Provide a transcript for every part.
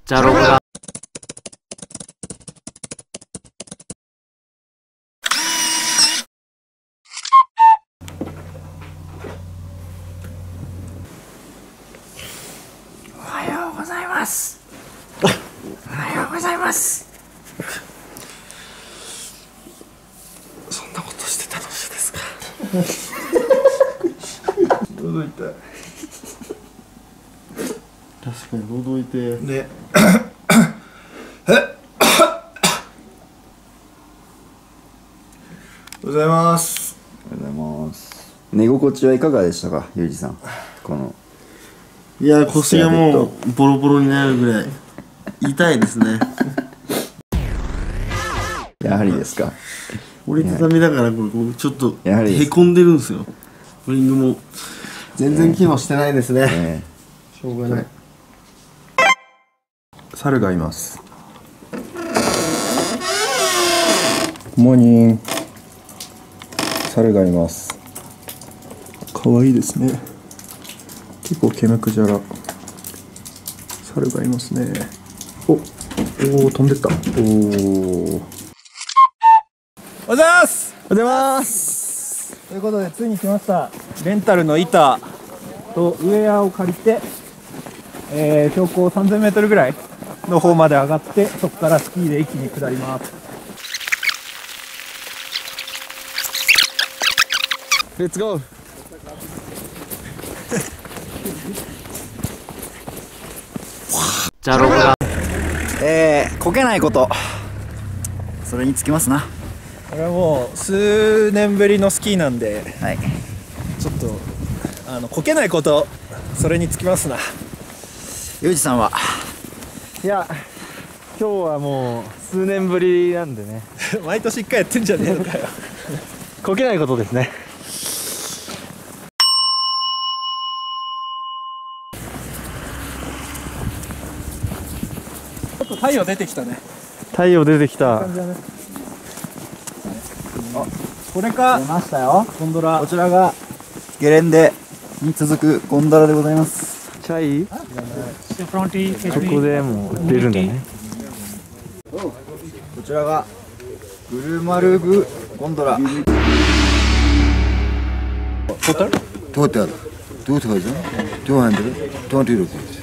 じゃろが。おはようございます。おはようございます。そんなことして楽しいですか？ 喉痛い。確かに喉痛いね。おはようございます。 おはようございます。寝心地はいかがでしたか、ゆうじさん。このいや、腰がもうボロボロになるぐらい痛いですね。 やはりですか。 折りたたみだからこれちょっとやはりへこんでるんですよ。スプリングも全然機能してないですね。しょうがない。 猿がいます。モーニング。猿がいます。可愛いですね。結構毛むくじゃら。猿がいますね。おお、飛んでった。おお。 おはようございます。 おはようございます。 ということでついに来ました。レンタルの板とウェアを借りて、標高3000メートルぐらいの方まで上がって、そこからスキーで一気に下ります。 レッツゴー。 じゃろが。 こけないこと、それにつきますな。 これはもう数年ぶりのスキーなんで、 はい。 ちょっとこけないこと、それにつきますな。 ゆうじさんは。 いや、今日はもう数年ぶりなんでね。 毎年1回やってんじゃねえのかよ。 こけないことですね。 ちょっと太陽出てきたね。 太陽出てきた。 これか。 出ましたよ。 ゴンドラ。 こちらがゲレンデに続くゴンドラでございます。 チャイ？そこでもう出るんだね。 こちらがグルマルグゴンドラ。 Total 2,220 rupees.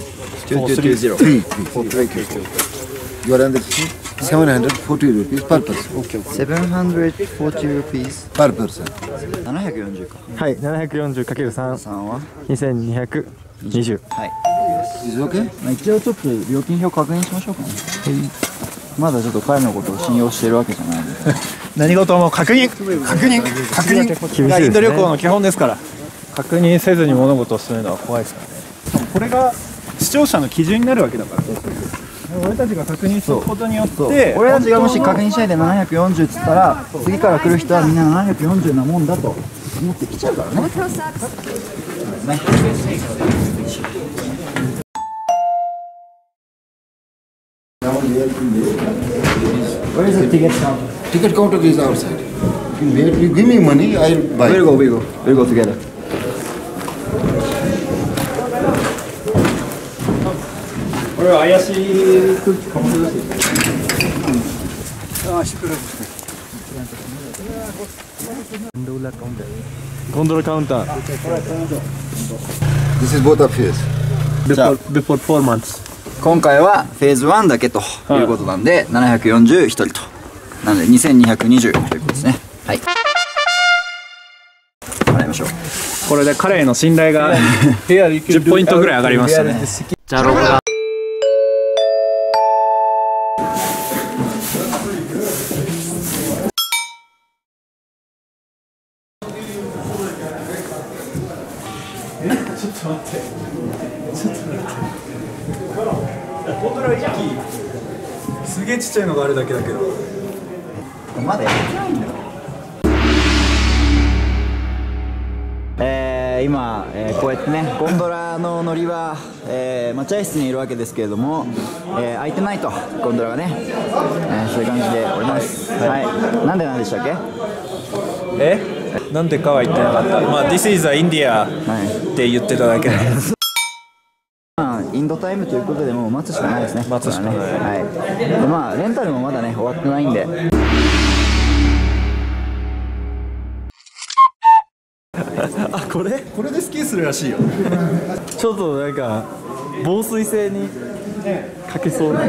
430. You are understand? 740 rupees per person. 740 rupees Per person. 740か。 はい、740×3、 3は 2220。 はい。 Is it okay? まあ一応ちょっと料金表確認しましょうかね。まだちょっと彼のことを信用してるわけじゃないので。 何事も確認がインド旅行の基本ですから、確認せずに物事を進めるのは怖いですからね。これが視聴者の基準になるわけだから、俺たちが確認することによって、 俺たちがもし確認しないで740っつったら、次から来る人はみんな740なもんだと思って来ちゃうからね。 Where is the ticket counter? Ticket counter is outside. You give me money, I'll buy. We'll go together. これは怪しい空気かもしれない。 ゴンドラカウンター。 This is both of yours. Before 4 months。 今回はフェーズ1だけということなんで、741人と。なので2220ということですね。はい。払いましょう。 これで彼への信頼が10ポイントぐらい上がりましたね。 じゃろが。 すげえちっちゃいのがあるだけだけど。 まだやってないんだよ。今、こうやってね、ゴンドラの乗り場、待合室にいるわけですけれども、空いてないと、ゴンドラがね、そういう感じでおります。はい。なんでなんでしたっけ？ なんでかは言ってなかった。まあ This is a India って言ってただけで。 まあインドタイムということでもう待つしかないですね。 待つしかない。 はい。でまあレンタルもまだね終わってないんで。 あ、これでスキーするらしいよ。ちょっとなんか防水性にかけそうな。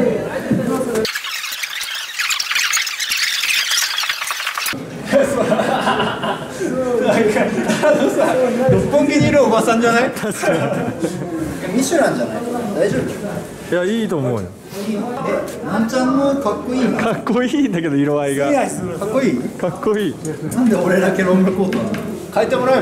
六本木にいるおばさんじゃない？確かに。 ミシュランじゃない？大丈夫？ いや、いいと思うよ。 なんちゃんのかっこいいな。 かっこいいんだけど色合いが。 かっこいい？ かっこいい。 なんで俺だけロングコートなの？ 変えてもらうよ。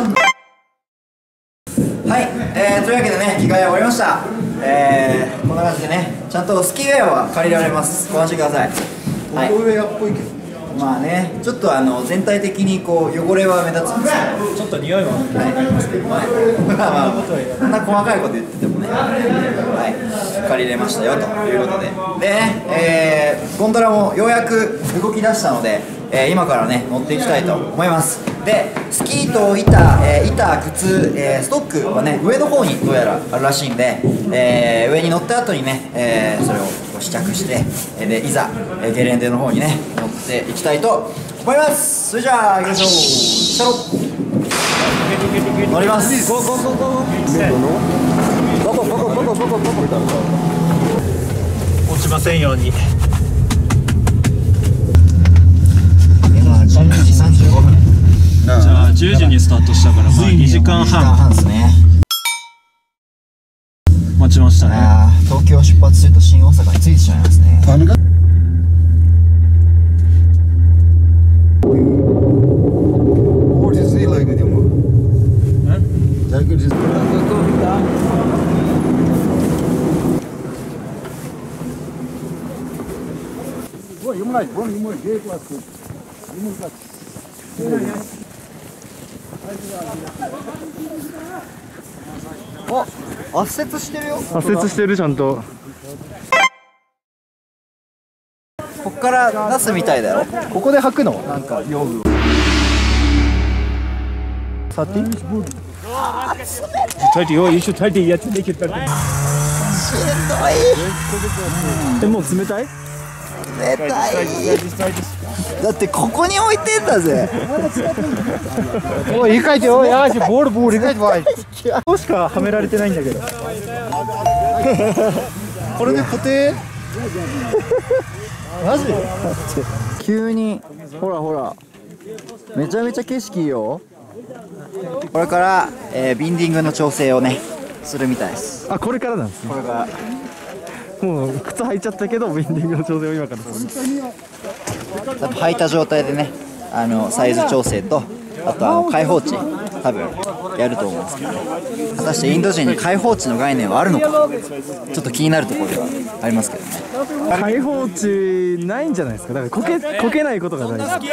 はい、というわけでね着替え終わりました。こんな感じでねちゃんとスキーウェアは借りられます。ご安心ください。はい。 ウェアっぽいけど。 まあね、ちょっと全体的にこう汚れは目立つんですけど、 ちょっと匂いも。 まあこんな細かいこと言っててもね、はい、借りれましたよということで、でね、ゴンドラもようやく動き出したので、今からね乗っていきたいと思います。でスキーと板、靴、ストックはね上の方にどうやらあるらしいんで、上に乗った後にね、それを試着して、でいざ、ゲレンデの方にね乗っていきたいと思います。それじゃあ行きましょう。シャロ乗ります。ゴーゴーゴーゴー落ちませんように。 今12時35分。 じゃあ10時にスタートしたからまあ2時間半ですね。 待ちましたね。 東京出発すると新大阪に着いてしまいますね。あ、圧雪してるよ。 圧雪してるちゃんと。 こっから出すみたいだよ。 ここで履くの？なんか用具を。もう冷たい？ 冷たい。だってここに置いてんだぜ。 おい、控えてよ。やし、ボール控えてわい。ここしかはめられてないんだけど。これで固定？マジ？ 急にほらほら。めちゃめちゃ景色いいよ。これから、ビンディングの調整をねするみたいです。 あ、これからなんですね。 これからもう靴履いちゃったけどビンディングの調整を今からする。 多分履いた状態でねサイズ調整とあと開放値多分やると思うんですけど、果たしてインド人に開放値の概念はあるのかちょっと気になるところではありますけどね。 開放値ないんじゃないですか。だからこけないことが大事。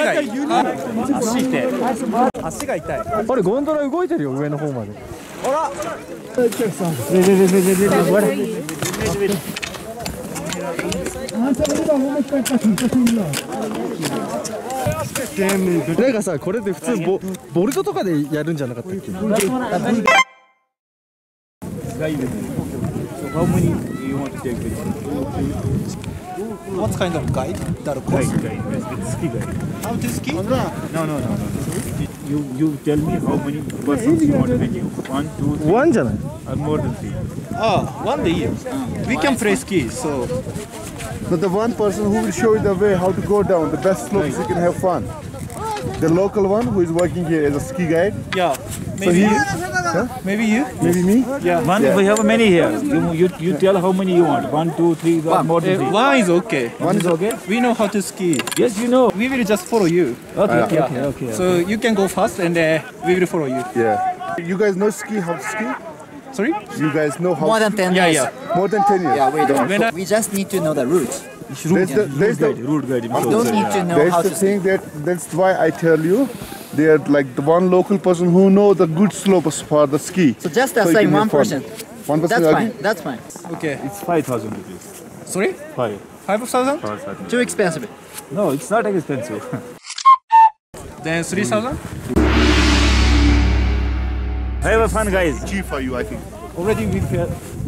足が痛い。あれゴンドラ動いてるよ上の方まで。あら。なんかさ、これで普通ボルトとかでやるんじゃなかったっけ？ What kind of guide? That course? Ski guide. How to ski? No. You tell me how many persons you want to take. 1, 2, 3. One じゃない？ Or more than 3. Ah, one day. We can play ski, so. So the one person who will show you the way how to go down the best slopes you can have fun. The local one who is working here as a ski guide. Yeah. Maybe you. Maybe you. Maybe me. Yeah. We have many here. You tell how many you want. 1, 2, 3, or more than 3. One is okay. One is okay? We know how to ski. Yes, you know. We will just follow you. Okay. So you can go fast and we will follow you. Yeah. You guys know how to ski? Sorry? You guys know how? More than 10 years. Yeah. More than 10 years. Yeah, we don't. We just need to know the route. There's the Route guide. We don't need to know how That's the to thing that's why I tell you, they're like the one local person who know the good slopes for the ski. So just you assign can have fun. 1%. 1%. That's fine. That's fine. Okay. It's 5,000 rupees. Sorry? 5. 5,000? Too expensive. No, it's not expensive. Then 3,000? Have fun, guys. Cheap for you, I think. already we paid.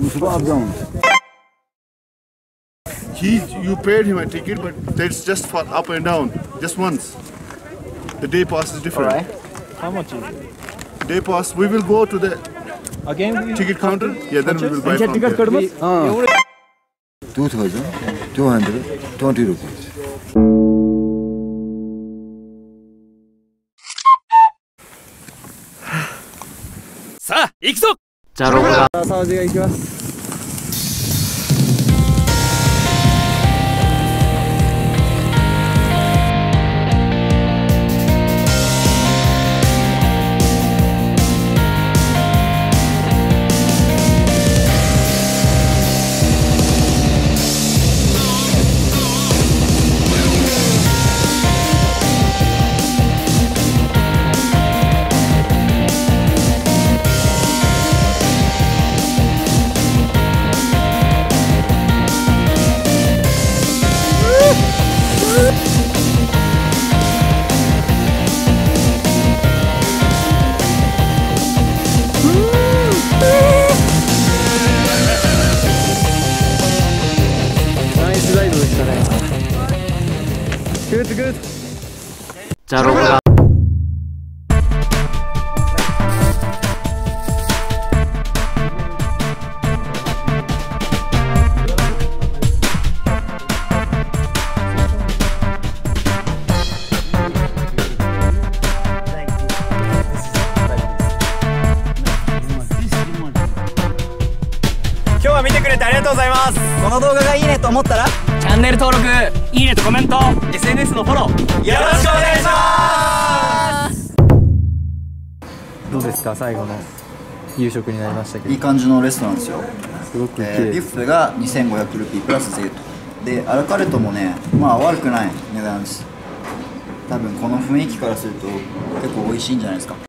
You paid him a ticket, but that's just for up and down, just once. The day pass is different. Alright. How much is it? Day pass, we will go to the Again, ticket counter. Yeah, then we will buy from there. 2,220 rupees. さあ行くぞ。じゃあロゴが沢地が行きます。 じゃあロゴが今日は見てくれてありがとうございます。 この動画がいいねと思ったらチャンネル登録、いいねとコメント、 SNS のフォローよろしくお願いします。 どうですか、最後の夕食になりましたけど。 いい感じのレストランですよ。 すごく綺ビ麗。 ュッフェが2500ルピープラス税と。でアラカルトもね、まあ悪くない値段です。多分この雰囲気からすると結構美味しいんじゃないですか。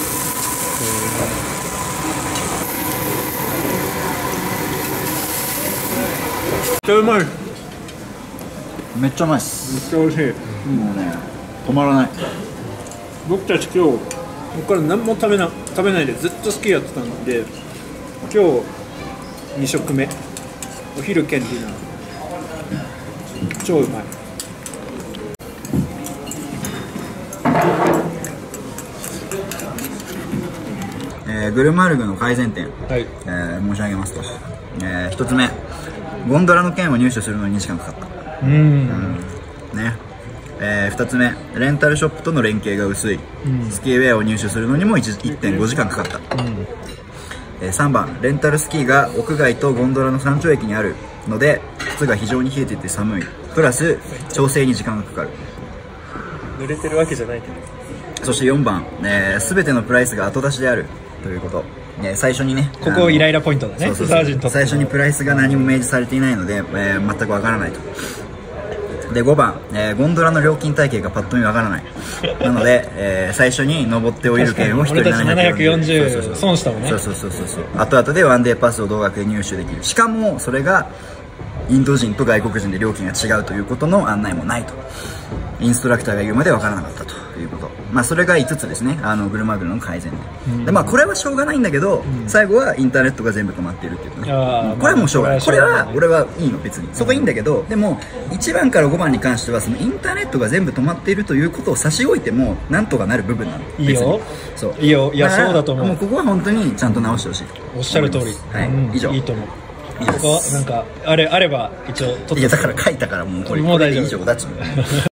めっちゃうまい。 めっちゃうまいっす。 めっちゃ美味しい。 もうね止まらない。 僕たち今日ここから何も食べないでずっと好きやってたんで、今日2食目、お昼兼ディナー、超うまい。 グルマルグの改善点、 はい。 申し上げますと、1つ目、ゴンドラの券を入手するのに2時間かかった。ね。2つ目、レンタルショップとの連携が薄い、スキーウェアを入手するのにも 1.5 時間かかった。3番、レンタルスキーが屋外とゴンドラの山頂駅にあるので靴が非常に冷えていて寒い、プラス調整に時間がかかる。 濡れてるわけじゃないけど。 そして4番、全てのプライスが後出しであるということ。最初にね、 ここイライラポイントだね。 最初にプライスが何も明示されていないので、全くわからないと。で5番、ゴンドラの料金体系がパッと見わからない。なので、最初に登って降りる券を1人 740損したもんね。 そう後々でワンデーパスを同額で入手できる。しかもそれがインド人と外国人で料金が違うということの案内もないと。インストラクターが言うまで分からなかったということ。まあそれが5つですね、グルマグルの改善で。まあこれはしょうがないんだけど、最後はインターネットが全部止まっているっていうね。これはもうしょうがない。これは俺はいいの、別にそこいいんだけど、でも1番から5番に関してはそのインターネットが全部止まっているということを差し置いてもなんとかなる部分なの。 いいよ、 そういいよ。いやそうだと思う。 もうここは本当にちゃんと直してほしい。 おっしゃる通り。 はい、以上。 いいと思う。ここはなんかあれば一応取って。 いやだから書いたからもうこれ以上だっちゅう。